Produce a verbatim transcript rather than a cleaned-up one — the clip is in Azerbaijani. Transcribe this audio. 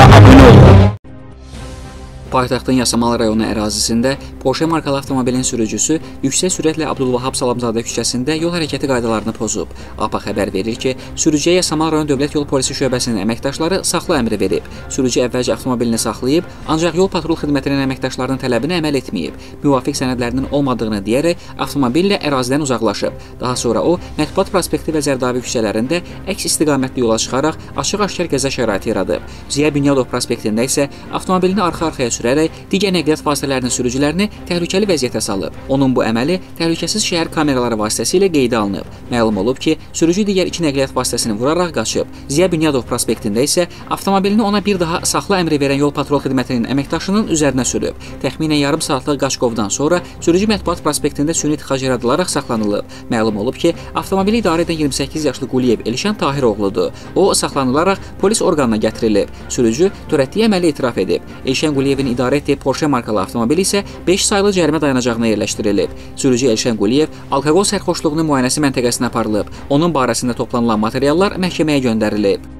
kanalımıza abone olun. Paytaxtın Yasamal rayonu ərazisində Porsche markalı avtomobilin sürücüsü yüksək sürətlə Abdulvahab Salamzadə küçəsində yol hərəkəti qaydalarını pozub. A P A xəbər verir ki, sürücüyə Yasamal rayon Dövlət Yol Polisi şöbəsinin əməkdaşları saxla əmri verib. Sürücü əvvəlcə avtomobilini saxlayıb, ancaq yol patrul xidmətinin əməkdaşlarının tələbinə əməl etməyib. Müvafiq sənədlərinin olmadığını deyərək avtomobillə ərazidən uzaqlaşıb. Daha sonra o, Mətbuat prospekti və Zərdabi küçələrində əks istiqamətli yola çıxaraq açıq-aşkar qəza şəraiti yaradıb. Ziya Bünyadov prospektində isə avtomobilini arxa-arxaya sürərək digər nəqliyyat vasitələrinin sürücülərini təhlükəli vəziyyətə salıb. Onun bu əməli təhlükəsiz şəhər kameraları vasitəsilə qeydə alınıb. Məlum olub ki, sürücü digər iki nəqliyyat vasitəsini vuraraq qaçıb. Ziya Bünyadov prospektində isə avtomobilini ona bir daha saxla əmri verən yol patrul xidmətinin əməkdaşının üzərinə sürüb. Təxminən yarım saatlıq qaçqovdan sonra sürücü Mətbuat prospektində süni tıxac yaradılaraq saxlanılıb. Məlum olub ki, avtomobili idarə edən iyirmi səkkiz yaşlı Quliyev Elşən Tahiroğludur. O, saxlanılaraq polis orqanına gətirilib. Sürücü törətdiyi əməli etiraf edib. Elşən Quliyevin idarə etdiyi Porsche markalı avtomobil isə beş saylı cərimə dayanacağına yerləşdirilib. Sürücü Elşən Quliyev alkoqol sərxoşluğunun müayinəsi məntəqəsinə aparılıb. Onun barəsində toplanılan materiallar məhkəməyə göndərilib.